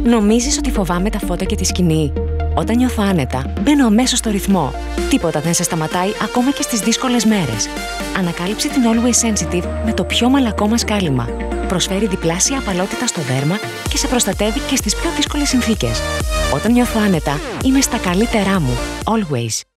Νομίζεις ότι φοβάμαι τα φώτα και τη σκηνή? Όταν νιώθω άνετα, μπαίνω αμέσως στο ρυθμό. Τίποτα δεν σε σταματάει ακόμα και στις δύσκολες μέρες. Ανακάλυψε την Always Sensitive με το πιο μαλακό μας κάλυμα. Προσφέρει διπλάσια απαλότητα στο δέρμα και σε προστατεύει και στις πιο δύσκολες συνθήκες. Όταν νιώθω άνετα, είμαι στα καλύτερά μου. Always.